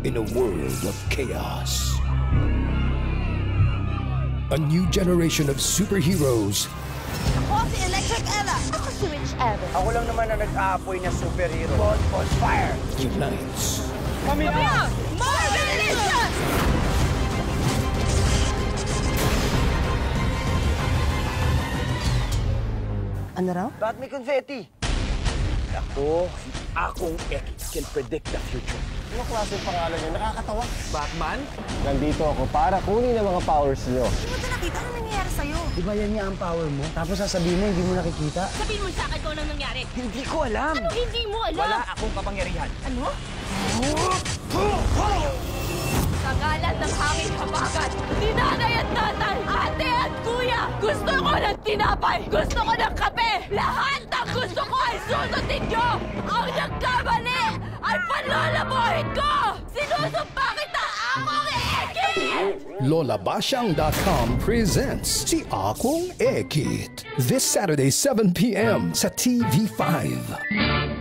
in a world of chaos. A new generation of superheroes. Ako si Electric Ella. Ako si Witch Evan. Ako lang naman na nag-aapoy na superhero. On fire! Unites. Kami na! Marvelation! Ano raw? Bakit may confetti? Ako, si Akong Ekit can predict the future. Ano klase pangalan niya? Nakakatawa. Batman? Nandito ako para kunin ang mga powers niyo. Hindi mo ito nakita? Ano nangyayari sa'yo? Di ba yan nga ang power mo? Tapos sasabihin mo, hindi mo nakikita? Sabihin mo sa akin kung anong nangyari. Hindi ko alam. Ano hindi mo alam? Wala akong kapangyarihan. Ano? Sa ngalan ng hangin habagat, ni nanay at tatay, ate at kuya, gusto ko ng tinapay, gusto ko ng kape, lahat ng gusto ko ay sunutin nyo! Ang nagkamali ay panlalabuhin ko! Sinusumpa kita, Akong Ekit! Lolabasyang.com presents si Akong Ekit. This Saturday 7 p.m. sa TV5.